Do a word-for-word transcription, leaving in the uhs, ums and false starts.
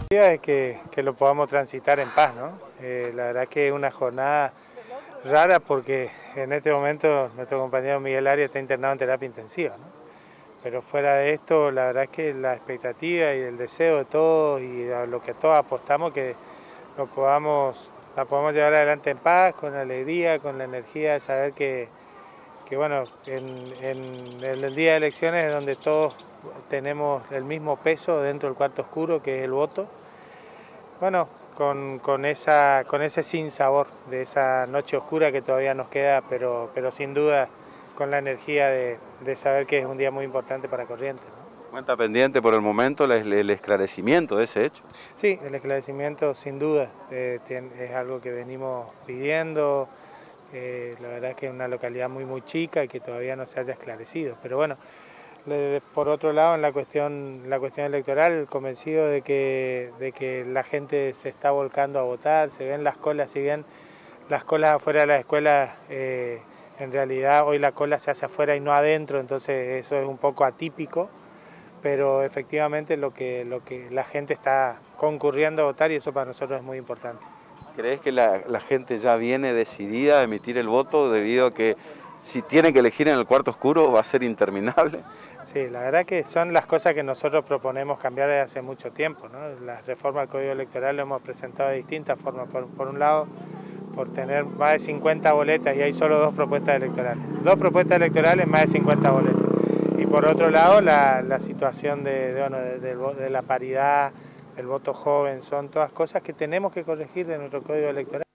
Es que, que lo podamos transitar en paz, ¿no? Eh, la verdad que es una jornada rara porque en este momento nuestro compañero Miguel Arias está internado en terapia intensiva, ¿no? Pero fuera de esto, la verdad es que la expectativa y el deseo de todos y a lo que todos apostamos que lo podamos, la podamos llevar adelante en paz, con alegría, con la energía de saber que, que bueno, en, en el día de elecciones es donde todos tenemos el mismo peso dentro del cuarto oscuro, que es el voto. Bueno, con, con, esa, con ese sinsabor de esa noche oscura que todavía nos queda, pero, pero sin duda con la energía de, de saber que es un día muy importante para Corrientes, ¿no? ¿Cuenta pendiente por el momento el, el esclarecimiento de ese hecho? Sí, el esclarecimiento sin duda eh, tiene, es algo que venimos pidiendo. Eh, la verdad es que es una localidad muy muy chica y que todavía no se haya esclarecido, pero bueno, le, por otro lado en la cuestión, la cuestión electoral, convencido de que, de que la gente se está volcando a votar, se ven las colas, si bien las colas afuera de las escuelas, eh, en realidad hoy la cola se hace afuera y no adentro, entonces eso es un poco atípico, pero efectivamente lo que, lo que la gente está concurriendo a votar y eso para nosotros es muy importante. ¿Crees que la, la gente ya viene decidida a emitir el voto debido a que si tiene que elegir en el cuarto oscuro va a ser interminable? Sí, la verdad que son las cosas que nosotros proponemos cambiar desde hace mucho tiempo, ¿no? La reforma al Código Electoral lo hemos presentado de distintas formas. Por, por un lado, por tener más de cincuenta boletas y hay solo dos propuestas electorales. Dos propuestas electorales, más de cincuenta boletas. Y por otro lado, la, la situación de, de, bueno, de, de, de la paridad, el voto joven, son todas cosas que tenemos que corregir de nuestro Código Electoral.